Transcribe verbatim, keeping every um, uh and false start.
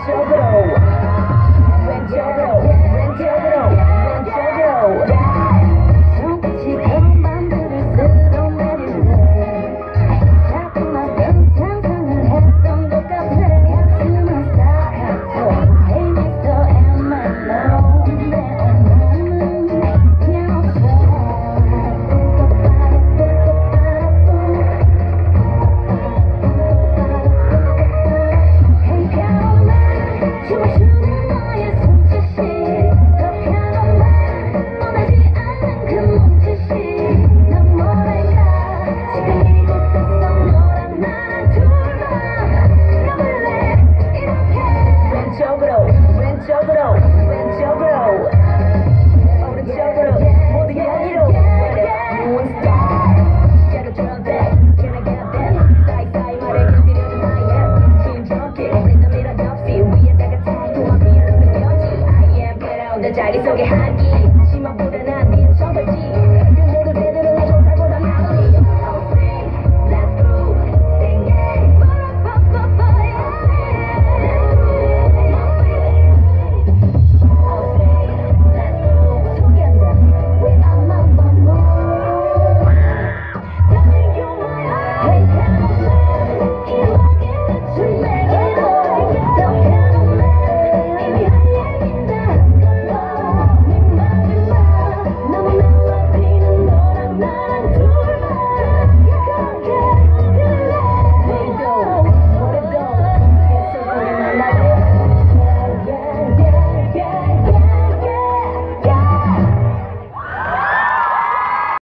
왼쪽으로 왼쪽으로 왼쪽으로 왼쪽으로 손끝이 그런 맘들을 쓸어내리네 자꾸만 그 상상을 했던 것 같아 가슴은 싸가져 Hey mister am I alone 내 온몸은 그냥 없어 Hey caroline 춤추는 너의 손짓이 더 caroline 떠나지 않는 그 몸짓이 난 뭐랄까 지금 이곳에서 너랑 나 둘만 가볼래 이렇게 왼쪽으로 왼쪽으로 왼쪽으로 오른쪽으로 모두 여기로 You and style 시작을 drop that Can I get that 사이사이 말에 곁들여진 나의 심정기 리듬이라 덮시 위에다가 타이트한 비어는 느껴지 I am better on the 자기 소개 하기